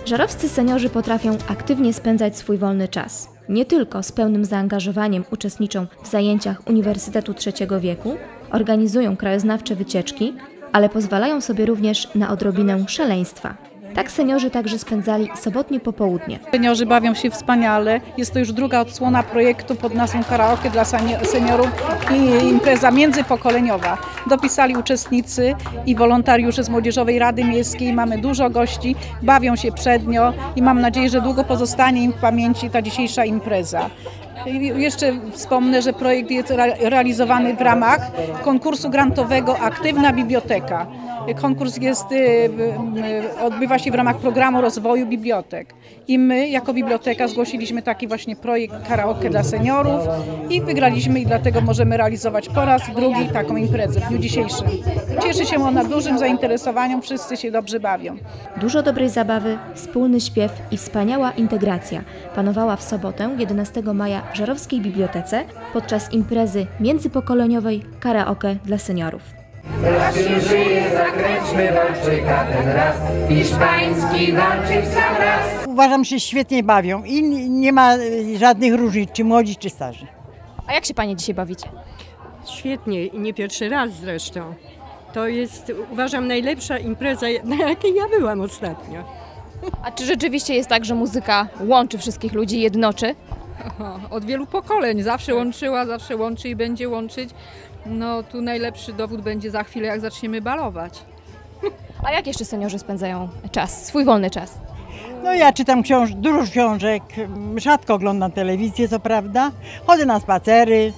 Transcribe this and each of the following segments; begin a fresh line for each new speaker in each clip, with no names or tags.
Żarowscy seniorzy potrafią aktywnie spędzać swój wolny czas. Nie tylko z pełnym zaangażowaniem uczestniczą w zajęciach Uniwersytetu Trzeciego Wieku, organizują krajoznawcze wycieczki, ale pozwalają sobie również na odrobinę szaleństwa. Tak seniorzy także spędzali sobotnie popołudnie.
Seniorzy bawią się wspaniale. Jest to już druga odsłona projektu pod nazwą Karaoke dla seniorów i impreza międzypokoleniowa. Dopisali uczestnicy i wolontariusze z Młodzieżowej Rady Miejskiej. Mamy dużo gości, bawią się przednio i mam nadzieję, że długo pozostanie im w pamięci ta dzisiejsza impreza. Jeszcze wspomnę, że projekt jest realizowany w ramach konkursu grantowego Aktywna Biblioteka. Konkurs odbywa się w ramach programu rozwoju bibliotek. I my jako biblioteka zgłosiliśmy taki właśnie projekt karaoke dla seniorów i wygraliśmy i dlatego możemy realizować po raz drugi taką imprezę w dniu dzisiejszym. Cieszy się ona dużym zainteresowaniem, wszyscy się dobrze bawią.
Dużo dobrej zabawy, wspólny śpiew i wspaniała integracja panowała w sobotę 11 maja w Żarowskiej Bibliotece podczas imprezy międzypokoleniowej Karaoke dla seniorów.
Raz się żyje, zakręćmy walczyka ten raz, hiszpański walczyk sam raz.
Uważam, że świetnie bawią i nie ma żadnych różnic, czy młodzi, czy starzy.
A jak się Panie dzisiaj bawicie?
Świetnie i nie pierwszy raz zresztą. To jest, uważam, najlepsza impreza, na jakiej ja byłam ostatnio.
A czy rzeczywiście jest tak, że muzyka łączy wszystkich ludzi, jednoczy?
Od wielu pokoleń. Zawsze łączyła, zawsze łączy i będzie łączyć. No tu najlepszy dowód będzie za chwilę, jak zaczniemy balować.
A jak jeszcze seniorzy spędzają czas, swój wolny czas?
No ja czytam dużo książek, rzadko oglądam telewizję, co prawda. Chodzę na spacery.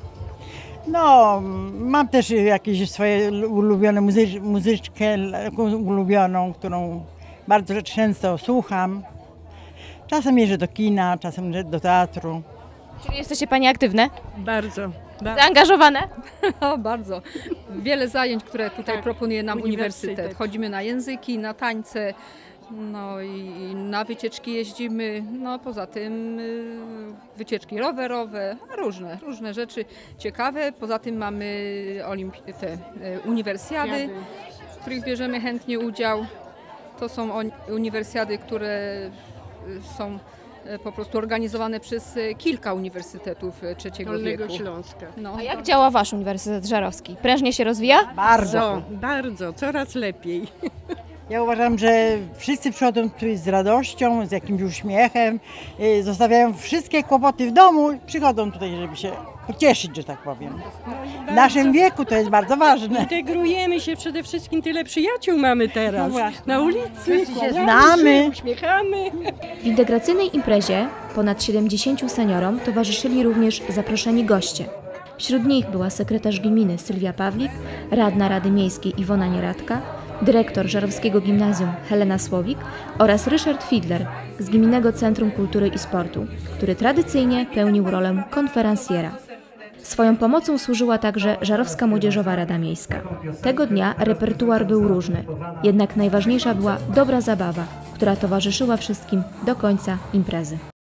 No, mam też jakieś swoje ulubione muzyczkę ulubioną, którą bardzo często słucham. Czasem jeżdżę do kina, czasem do teatru.
Czyli jesteście Panie aktywne?
Bardzo.
Zaangażowane?
O, bardzo. Wiele zajęć, które tutaj proponuje nam uniwersytet. Chodzimy na języki, na tańce, no i na wycieczki jeździmy. No poza tym wycieczki rowerowe, różne rzeczy ciekawe. Poza tym mamy uniwersjady, w których bierzemy chętnie udział. To są uniwersjady, które są po prostu organizowane przez kilka uniwersytetów Trzeciego Wieku.
Śląska.
No.
A jak działa Wasz Uniwersytet Żarowski? Prężnie się rozwija?
Bardzo.
Coraz lepiej.
Ja uważam, że wszyscy przychodzą tu z radością, z jakimś uśmiechem, zostawiają wszystkie kłopoty w domu i przychodzą tutaj, żeby się pocieszyć, że tak powiem. W naszym wieku to jest bardzo ważne.
Integrujemy się przede wszystkim, tyle przyjaciół mamy teraz.
No
na ulicy,
wszyscy się znamy.
uśmiechamy.
W integracyjnej imprezie ponad 70 seniorom towarzyszyli również zaproszeni goście. Wśród nich była sekretarz gminy Sylwia Pawlik, radna Rady Miejskiej Iwona Nieradka, dyrektor Żarowskiego Gimnazjum Helena Słowik oraz Ryszard Fidler z Gminnego Centrum Kultury i Sportu, który tradycyjnie pełnił rolę konferencjera. Swoją pomocą służyła także Żarowska Młodzieżowa Rada Miejska. Tego dnia repertuar był różny, jednak najważniejsza była dobra zabawa, która towarzyszyła wszystkim do końca imprezy.